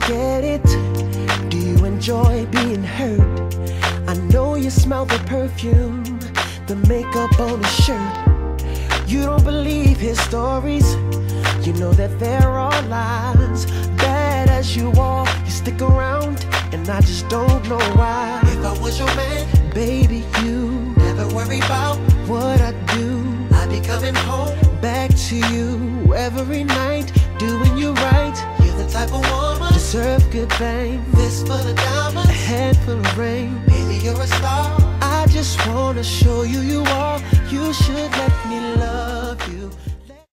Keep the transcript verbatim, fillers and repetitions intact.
get it? Do you enjoy being hurt? I know you smell the perfume, the makeup on his shirt. You don't believe his stories, you know that there are lies. Bad as you are, you stick around, and I just don't know why. If I was your man, baby, you never worry about what I do. I'd be coming home back to you every night, doing you right. You're the type of woman deserve good things. Fist full of diamonds, a head full of rain. Baby, you're a star. I just wanna show you you are. You should let me love you.